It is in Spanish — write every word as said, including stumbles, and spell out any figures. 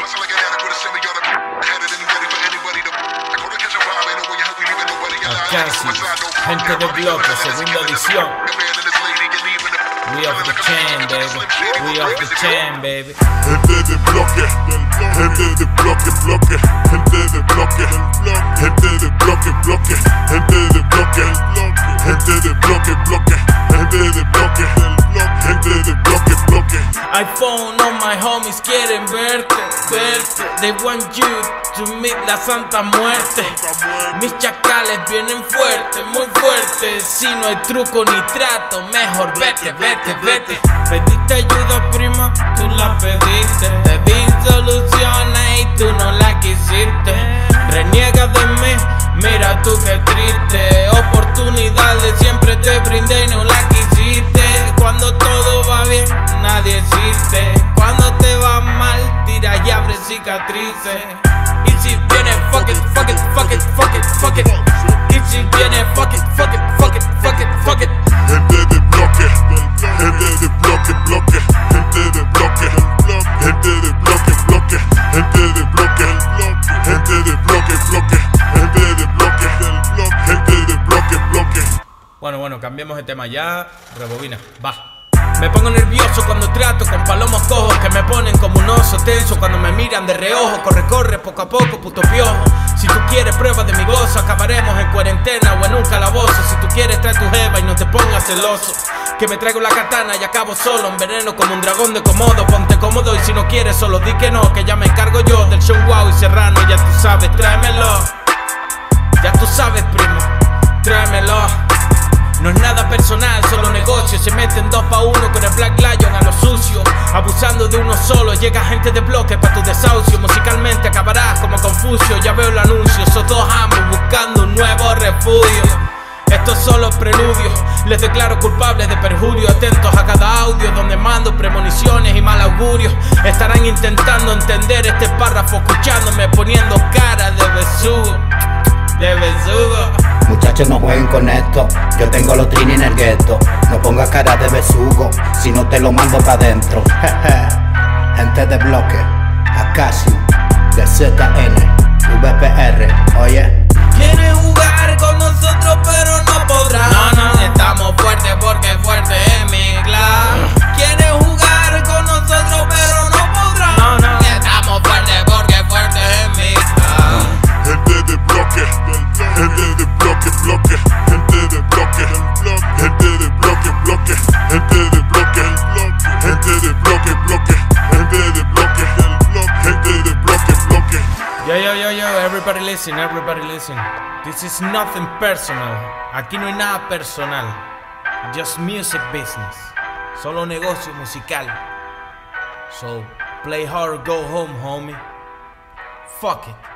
Casi, gente de bloque, segunda edición. We off the chain, baby. We off the chain, baby. Gente de bloque, gente de bloque, bloque, gente de bloque, gente de bloque, bloque, gente de bloque, gente de bloque, bloque, gente de bloque, gente de bloque, bloque. iPhone, all my homies quieren verte, verte. They want you to meet la Santa Muerte. Mis chacales vienen fuertes, muy fuertes. Si no hay truco ni trato, mejor vete, vete, vete. Pediste ayuda, prima, tú la pediste. Te di soluciones y tú no la quisiste. Reniegas de mí, mira tú qué triste. Oportunidades siempre te brindé y no la quisiste. Cuando todo va bien, nadie existe. Cuando te va mal, tira y abre cicatrices. Y si viene, fuck it, fuck it, fuck it, fuck it, fuck it. Y si viene, fuck it, fuck it, fuck it, fuck it, fuck it. Gente de bloque, gente de bloque, bloque, gente de bloque, gente de bloque, bloque, gente de bloque, gente de bloque, bloque, gente de bloque, gente de bloque, bloque. Bueno, bueno, cambiemos de tema ya. Rebobina, va. Me pongo nervioso cuando trato con palomos cojos que me ponen como un oso tenso cuando me miran de reojo. Corre, corre, poco a poco, puto piojo. Si tú quieres pruebas de mi gozo, acabaremos en cuarentena o en un calabozo. Si tú quieres trae tu jeva y no te pongas celoso, que me traigo la katana y acabo solo, enveneno como un dragón de Komodo. Ponte cómodo y si no quieres solo di que no, que ya me encargo yo del show wow y Serrano. Ya tú sabes, tráemelo. Ya tú sabes, primo, tráemelo. No es nada personal, solo negocio. Se meten dos pa' uno con el Black Lion a lo sucio. Abusando de uno solo, llega gente de bloque pa' tu desahucio. Musicalmente acabarás como Confucio. Ya veo el anuncio, esos dos ambos buscando un nuevo refugio. Esto es solo preludio, les declaro culpables de perjurio. Atentos a cada audio donde mando premoniciones y mal augurio. Estarán intentando entender este párrafo, escuchándome poniendo cara de besugo, de besugo. Muchachos, no jueguen con esto, yo tengo los trini en el gueto. No pongas cara de besugo, si no te lo mando pa' dentro. Gente de bloque, Acacio, de Z N, V P R, oye. Quieren jugar con nosotros pero no podrán. No, no, estamos fuertes porque fuerte es mi clan. Quieren jugar con nosotros pero no podrán. No, no, estamos fuertes porque fuerte es mi clan. Gente de bloque, gente de bloque, bloque, gente de bloque, gente de bloque, bloque, gente de bloque, gente de bloque, bloque, gente de bloque, gente de bloque, bloque. Yo, yo, yo, yo, everybody listen, everybody listen. This is nothing personal. Aquí no hay nada personal. Just music business. Solo negocio musical. So, play hard, go home, homie. Fuck it.